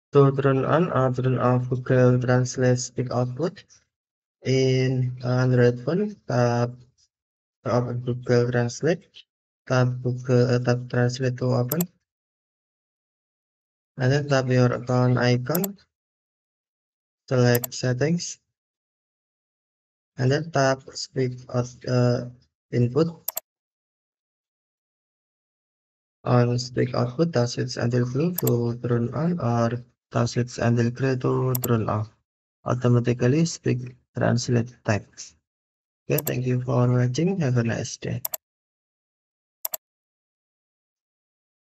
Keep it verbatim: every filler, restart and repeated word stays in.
To turn on or turn off Google Translate speak output in Android phone, tap to open Google Translate, tap Google uh, tap Translate to open, and then tap your account icon, select settings, and then tap speak out uh, input on speak output, touch it until blue to turn on or touch it until gray to turn off. Automatically speak translate text. Okay, thank you for watching. Have a nice day.